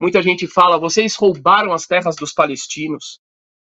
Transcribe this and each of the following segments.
muita gente fala, vocês roubaram as terras dos palestinos.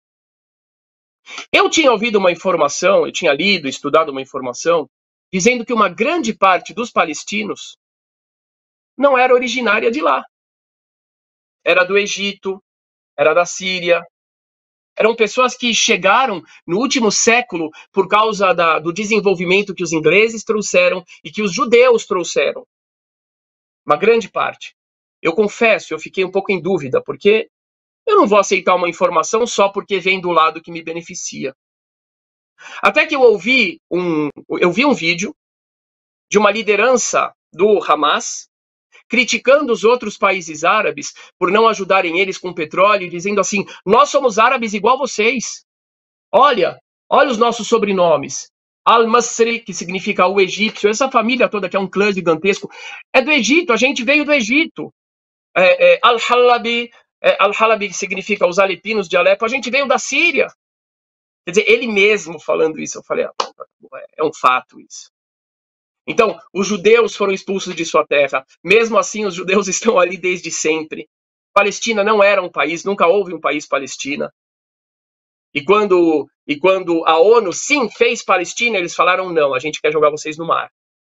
Eu tinha ouvido uma informação, eu tinha lido, estudado uma informação, dizendo que uma grande parte dos palestinos não era originária de lá. Era do Egito, era da Síria. Eram pessoas que chegaram no último século por causa do desenvolvimento que os ingleses trouxeram e que os judeus trouxeram. Uma grande parte. Eu confesso, eu fiquei um pouco em dúvida, porque eu não vou aceitar uma informação só porque vem do lado que me beneficia. Até que eu vi um vídeo de uma liderança do Hamas criticando os outros países árabes por não ajudarem eles com petróleo, dizendo assim, nós somos árabes igual vocês. Olha os nossos sobrenomes. Al-Masri, que significa o egípcio, essa família toda que é um clã gigantesco, é do Egito, a gente veio do Egito. Al-Halabi, que significa os alepinos de Alepo, a gente veio da Síria. Quer dizer, ele mesmo falando isso, eu falei, é um fato isso. Então, os judeus foram expulsos de sua terra. Mesmo assim, os judeus estão ali desde sempre. Palestina não era um país, nunca houve um país Palestina. E quando a ONU, sim, fez Palestina, eles falaram, não, a gente quer jogar vocês no mar.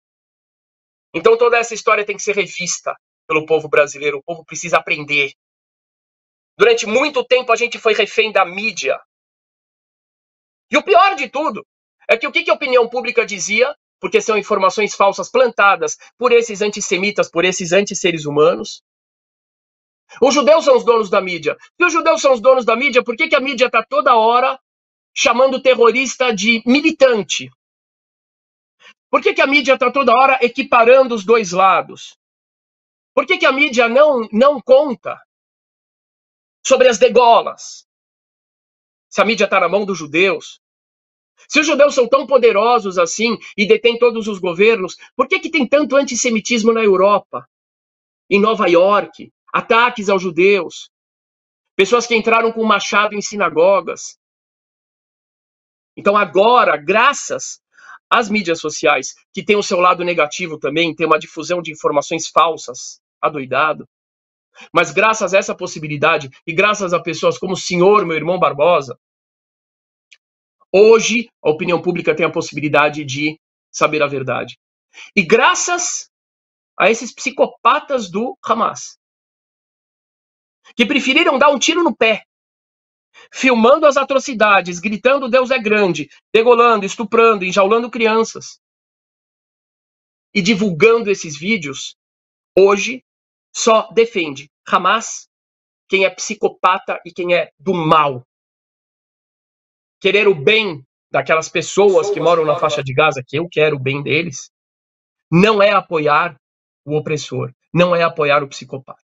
Então, toda essa história tem que ser revista pelo povo brasileiro. O povo precisa aprender. Durante muito tempo, a gente foi refém da mídia. E o pior de tudo é que o que a opinião pública dizia, porque são informações falsas plantadas por esses antissemitas, por esses antisseres humanos. Os judeus são os donos da mídia. Se os judeus são os donos da mídia, por que a mídia está toda hora chamando o terrorista de militante? Por que a mídia está toda hora equiparando os dois lados? Por que a mídia não conta sobre as degolas? Se a mídia está na mão dos judeus. Se os judeus são tão poderosos assim e detêm todos os governos, por que tem tanto antissemitismo na Europa? Em Nova York, ataques aos judeus, pessoas que entraram com machado em sinagogas. Então agora, graças às mídias sociais, que tem o seu lado negativo também, tem uma difusão de informações falsas, adoidado, mas graças a essa possibilidade e graças a pessoas como o senhor, meu irmão Barbosa, hoje a opinião pública tem a possibilidade de saber a verdade. E graças a esses psicopatas do Hamas, que preferiram dar um tiro no pé, filmando as atrocidades, gritando Deus é grande, degolando, estuprando, enjaulando crianças, e divulgando esses vídeos, hoje só defende Hamas quem é psicopata e quem é do mal. Querer o bem daquelas pessoas que moram na faixa de Gaza, que eu quero o bem deles, não é apoiar o opressor, não é apoiar o psicopata.